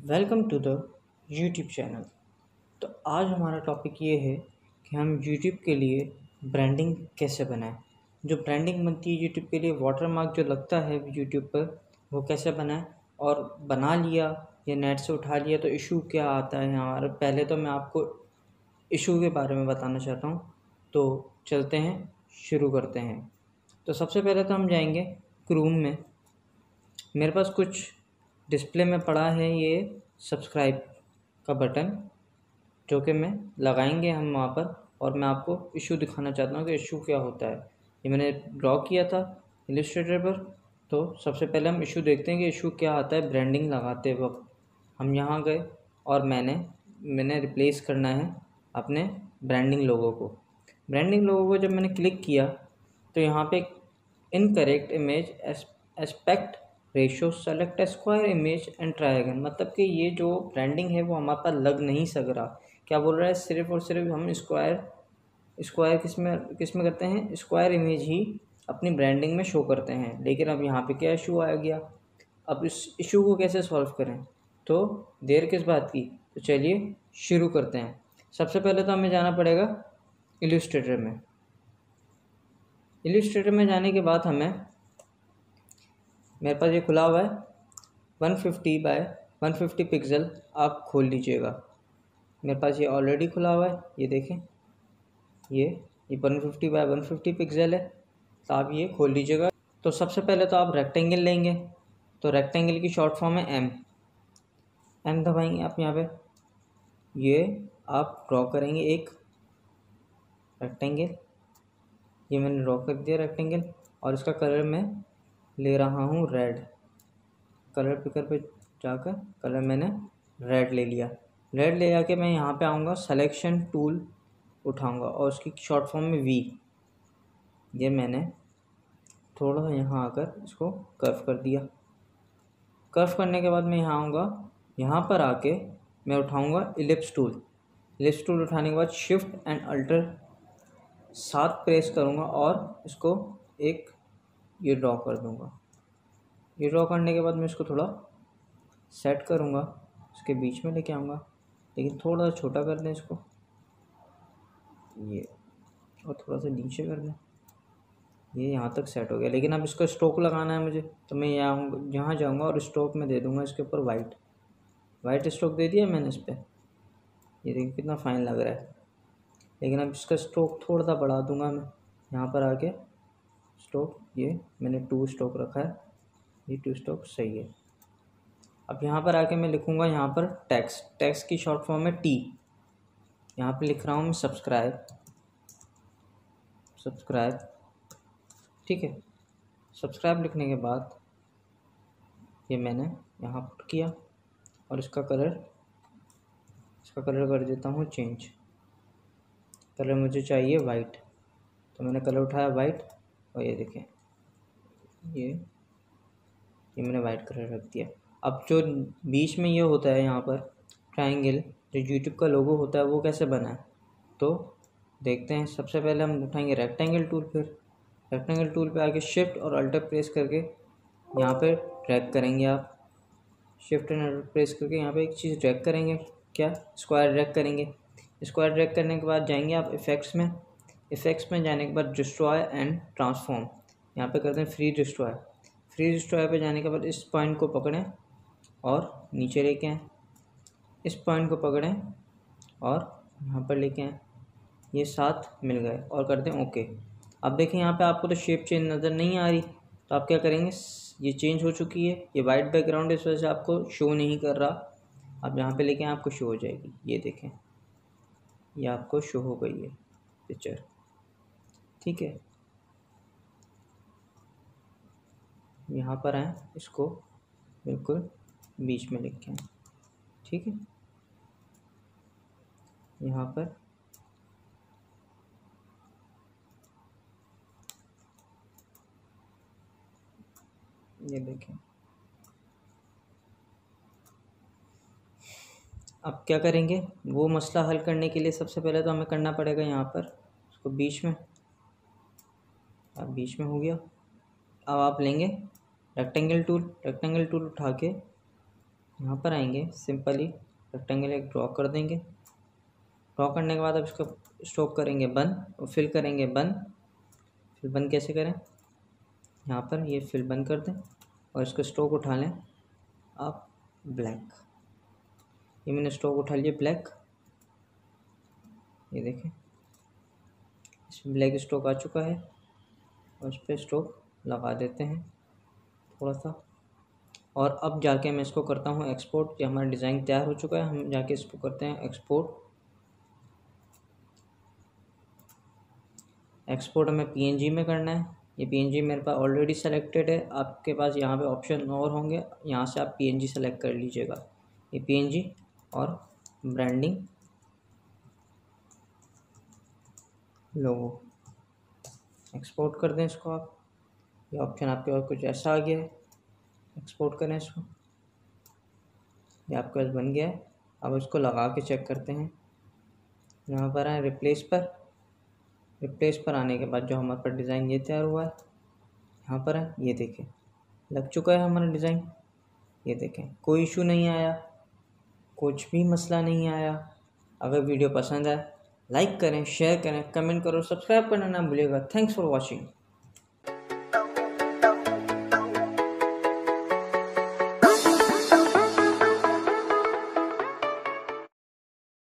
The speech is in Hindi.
Welcome to the YouTube channel. तो आज हमारा टॉपिक ये है कि हम यूट्यूब के लिए ब्रांडिंग कैसे बनाएं। जो ब्रांडिंग बनती है यूट्यूब के लिए, वाटरमार्क जो लगता है यूट्यूब पर, वो कैसे बनाएं। और बना लिया या नेट से उठा लिया तो इशू क्या आता है हमारा। पहले तो मैं आपको इशू के बारे में बताना चाहता हूँ। तो चलते हैं, शुरू करते हैं। तो सबसे पहले तो हम जाएंगे क्रोम में। मेरे पास कुछ डिस्प्ले में पड़ा है ये सब्सक्राइब का बटन, जो कि मैं लगाएंगे हम वहाँ पर, और मैं आपको इशू दिखाना चाहता हूँ कि इशू क्या होता है। ये मैंने ड्रॉ किया था इलस्ट्रेटर पर। तो सबसे पहले हम इशू देखते हैं कि इशू क्या आता है ब्रांडिंग लगाते वक्त। हम यहाँ गए और मैंने रिप्लेस करना है अपने ब्रांडिंग लोगो को। ब्रांडिंग लोगो को जब मैंने क्लिक किया तो यहाँ पे incorrect image aspect ratio select square image and try again, मतलब कि ये जो ब्रांडिंग है वो हमारे पास लग नहीं सक रहा। क्या बोल रहा है, सिर्फ और सिर्फ हम स्क्वायर किस में करते हैं, स्क्वायर इमेज ही अपनी ब्रांडिंग में शो करते हैं। लेकिन अब यहाँ पे क्या इशू आ गया। अब इस इशू को कैसे सॉल्व करें, तो देर किस बात की। तो चलिए शुरू करते हैं। सबसे पहले तो हमें जाना पड़ेगा इलस्ट्रेटर में। इलस्ट्रेटर में जाने के बाद मेरे पास ये खुला हुआ है 150 बाय 150 पिक्सल, आप खोल लीजिएगा। मेरे पास ये ऑलरेडी खुला हुआ है, ये देखें, ये 150 बाय 150 पिक्सल है, तो आप ये खोल लीजिएगा। तो सबसे पहले तो आप रेक्टेंगल लेंगे। तो रेक्टेंगल की शॉर्ट फॉर्म है एम दबाएंगे आप यहाँ पे। ये आप ड्रॉ करेंगे एक रेक्टेंगल। ये मैंने ड्रॉ कर दिया रेक्टेंगल, और इसका कलर मैं ले रहा हूँ रेड। कलर पिकर पे जाकर कलर मैंने रेड ले लिया। रेड ले जाके मैं यहाँ पे आऊँगा, सिलेक्शन टूल उठाऊँगा और उसकी शॉर्ट फॉर्म में वी। ये मैंने थोड़ा सा यहाँ आकर इसको कर्व कर दिया। कर्व करने के बाद मैं यहाँ आऊँगा, यहाँ पर आके मैं उठाऊँगा इलिप्स टूल। इलिप्स टूल उठाने के बाद शिफ्ट एंड अल्टर साथ प्रेस करूँगा और इसको एक ये ड्रॉ कर दूँगा। ये ड्रॉ करने के बाद मैं इसको थोड़ा सेट करूँगा, इसके बीच में लेके आऊँगा, लेकिन थोड़ा सा छोटा कर दें इसको, ये, और थोड़ा सा नीचे कर दें। ये यहाँ तक सेट हो गया। लेकिन अब इसको स्ट्रोक लगाना है मुझे, तो मैं यहाँ जाऊँगा और स्ट्रोक में दे दूँगा इसके ऊपर वाइट स्ट्रोक दे दिया मैंने इस पर। ये देखिए कितना फाइन लग रहा है। लेकिन अब इसका स्ट्रोक थोड़ा सा बढ़ा दूँगा मैं। यहाँ पर आके स्ट्रोक, ये मैंने 2 स्ट्रोक रखा है, ये 2 स्ट्रोक सही है। अब यहाँ पर आके मैं लिखूँगा यहाँ पर टैक्स की शॉर्ट फॉर्म है टी। यहाँ पे लिख रहा हूँ मैं सब्सक्राइब, ठीक है। सब्सक्राइब लिखने के बाद ये मैंने यहाँ पुट किया, और इसका कलर कर देता हूँ चेंज। कलर मुझे चाहिए वाइट, तो मैंने कलर उठाया वाइट, और ये देखें, ये मैंने वाइट कलर रख दिया। अब जो बीच में ये होता है यहाँ पर ट्रायंगल, जो यूट्यूब का लोगो होता है, वो कैसे बना है तो देखते हैं। सबसे पहले हम उठाएंगे रेक्टेंगल टूल। फिर रेक्टेंगल टूल पे आके शिफ्ट और अल्टर प्रेस करके यहाँ पे ड्रैग करेंगे। आप शिफ्ट एंड अल्टर प्रेस करके यहाँ पे एक चीज़ ड्रैग करेंगे, क्या, स्क्वायर ड्रैग करेंगे। स्क्वायर ड्रैग करने के बाद जाएंगे आप इफ़ेक्ट्स में जाने के बाद डिस्ट्रॉय एंड ट्रांसफॉर्म, यहाँ पे करते हैं फ्री डिस्ट्रॉय पे जाने के बाद इस पॉइंट को पकड़ें और नीचे लेके आएँ, इस पॉइंट को पकड़ें और यहाँ पर लेके आएँ, ये साथ मिल गए, और करते हैं ओके। अब देखें यहाँ पे आपको तो शेप चेंज नज़र नहीं आ रही, तो आप क्या करेंगे, ये चेंज हो चुकी है, ये वाइट बैकग्राउंड इस वजह से आपको शो नहीं कर रहा। अब यहाँ पे लेके आएँ, आपको शो हो जाएगी। ये देखें, ये आपको शो हो गई है पिक्चर, ठीक है। यहाँ पर आएँ, इसको बिल्कुल बीच में लिखें, ठीक है। यहाँ पर ये देखें। अब क्या करेंगे, वो मसला हल करने के लिए सबसे पहले तो हमें करना पड़ेगा यहाँ पर इसको बीच में। अब बीच में हो गया। अब आप लेंगे रेक्टेंगल टूल उठा के यहाँ पर आएंगे, सिंपली रेक्टेंगल एक ड्रॉ कर देंगे। ड्रॉ करने के बाद अब इसको स्ट्रोक करेंगे बंद और फिल करेंगे बंद। फिल बंद कैसे करें, यहाँ पर ये फिल बंद कर दें और इसको स्ट्रोक उठा लें आप ब्लैक। ये मैंने स्ट्रोक उठा लिया ब्लैक, ये देखें इसमें ब्लैक स्ट्रोक आ चुका है और इस पर स्ट्रोक लगा देते हैं थोड़ा सा। और अब जाके मैं इसको करता हूँ एक्सपोर्ट। ये हमारा डिज़ाइन तैयार हो चुका है, हम जाके इसको करते हैं एक्सपोर्ट। एक्सपोर्ट हमें पीएनजी में करना है। ये पीएनजी मेरे पास ऑलरेडी सेलेक्टेड है, आपके पास यहाँ पे ऑप्शन और होंगे, यहाँ से आप पीएनजी सेलेक्ट कर लीजिएगा। ये पीएनजी और ब्रांडिंग लोगो एक्सपोर्ट कर दें इसको आप। ये ऑप्शन आपके पास कुछ ऐसा आ गया है, एक्सपोर्ट करें इसको। ये आपके पास बन गया है। अब इसको लगा के चेक करते हैं। यहाँ पर आए रिप्लेस पर। रिप्लेस पर आने के बाद जो हमारे पास डिज़ाइन ये तैयार हुआ है, यहाँ पर है, ये देखें लग चुका है हमारा डिज़ाइन। ये देखें कोई इशू नहीं आया, कुछ भी मसला नहीं आया। अगर वीडियो पसंद आए लाइक करें, शेयर करें, कमेंट करो, सब्सक्राइब करना ना भूलिएगा। Thanks for watching.